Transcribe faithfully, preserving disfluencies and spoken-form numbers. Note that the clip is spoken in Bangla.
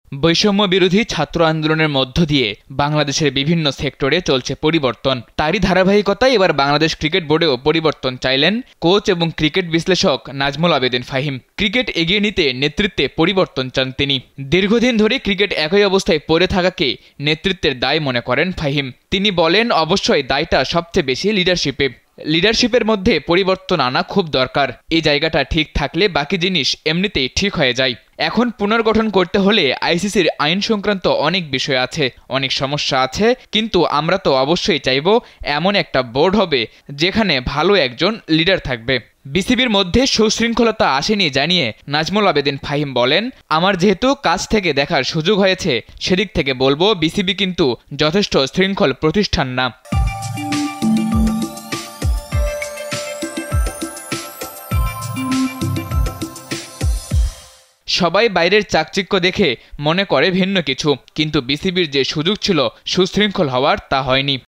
বৈষম্য বিরোধী ছাত্র আন্দোলনের মধ্য দিয়ে বাংলাদেশের বিভিন্ন সেক্টরে চলছে পরিবর্তন। তারই ধারাবাহিকতায় এবার বাংলাদেশ ক্রিকেট বোর্ডেও পরিবর্তন চাইলেন কোচ এবং ক্রিকেট বিশ্লেষক নাজমুল আবেদীন ফাহিম। ক্রিকেট এগিয়ে নিতে নেতৃত্বে পরিবর্তন চান তিনি। দীর্ঘদিন ধরে ক্রিকেট একই অবস্থায় পড়ে থাকাকে নেতৃত্বের দায় মনে করেন ফাহিম। তিনি বলেন, অবশ্যই দায়টা সবচেয়ে বেশি লিডারশিপে। লিডারশিপের মধ্যে পরিবর্তন আনা খুব দরকার। এই জায়গাটা ঠিক থাকলে বাকি জিনিস এমনিতেই ঠিক হয়ে যায়। এখন পুনর্গঠন করতে হলে আইসিসির আইন সংক্রান্ত অনেক বিষয় আছে, অনেক সমস্যা আছে, কিন্তু আমরা তো অবশ্যই চাইব এমন একটা বোর্ড হবে যেখানে ভালো একজন লিডার থাকবে। বিসিবির মধ্যে সুশৃঙ্খলতা আসেনি জানিয়ে নাজমুল আবেদীন ফাহিম বলেন, আমার যেহেতু কাছ থেকে দেখার সুযোগ হয়েছে, সেদিক থেকে বলবো বিসিবি কিন্তু যথেষ্ট শৃঙ্খল প্রতিষ্ঠান না। সবাই বাইরের চাকচিক্য দেখে মনে করে ভিন্ন কিছু, কিন্তু বিসিবির যে সুযোগ ছিল সুশৃঙ্খল হওয়ার, তা হয়নি।